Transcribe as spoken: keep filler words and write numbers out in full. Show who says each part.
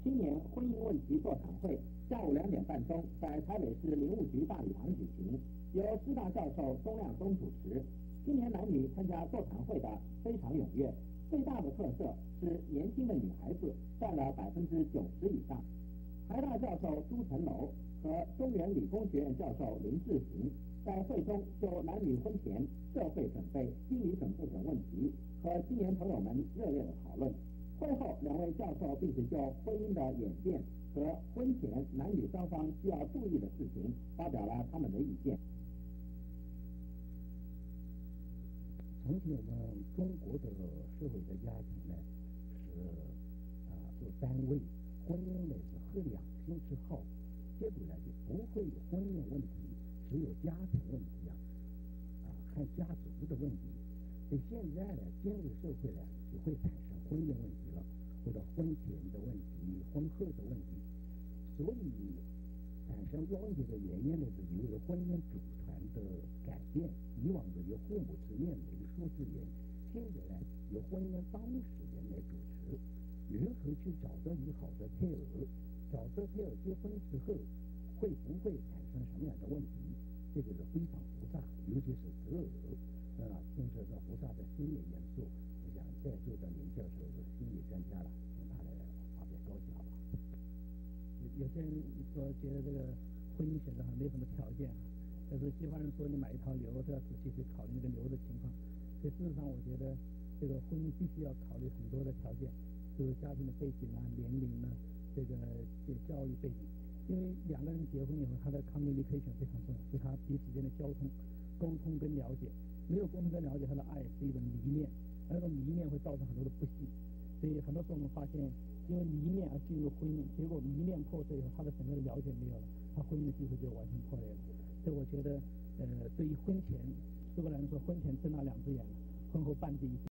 Speaker 1: 青年婚姻问题座谈会下午两点半钟在台北市林务局大礼堂举行，由师大教授钟亮东主持。青年男女参加座谈会的非常踊跃，最大的特色是年轻的女孩子占了百分之九十以上。台大教授朱成楼和中原理工学院教授林志行在会中就男女婚前、社会准备、心理准备等问题和青年朋友们热烈的讨论。会后，两位教授并且就婚姻的演变和婚前男女双方需要注意的事情发表了他们的意见。
Speaker 2: 从前我们中国的社会的家庭呢，是啊做单位，婚姻呢是合两性之好，结果呢就不会有婚姻问题，只有家庭问题啊，啊和家族的问题。所以现在呢，进入社会呢，就会产生婚姻问题了，或者婚前的问题、婚后的问题。所以产生这问题的原因呢，是由于婚姻组团的改变。以往的由父母之命、媒妁之言，现在呢由婚姻当事人来主持。如何去找到一个好的配偶？找到配偶结婚之后，会不会产生什么样的问题？这个是非常复杂，尤其是择偶。呃，牵涉到复杂的心理因素，我想在座的林教授是心理专家了，请他来发表高级好不好？
Speaker 3: 有有些人说觉得这个婚姻选择好像没什么条件，但是西方人说你买一头牛都要仔细去考虑那个牛的情况。所以事实上，我觉得这个婚姻必须要考虑很多的条件，就是家庭的背景啊、年龄啊、这个教育背景。因为两个人结婚以后，他的 communication 非常重要，就他彼此间的交通、沟通跟了解。没有沟通跟了解，他的爱是一种迷恋，而那种迷恋会造成很多的不幸。所以很多时候我们发现，因为迷恋而进入婚姻，结果迷恋破碎以后，他的整个的了解没有了，他婚姻的机会就完全破裂了。所以我觉得，呃，对于婚前，苏格兰说婚前睁大两只眼，婚后半闭一只眼。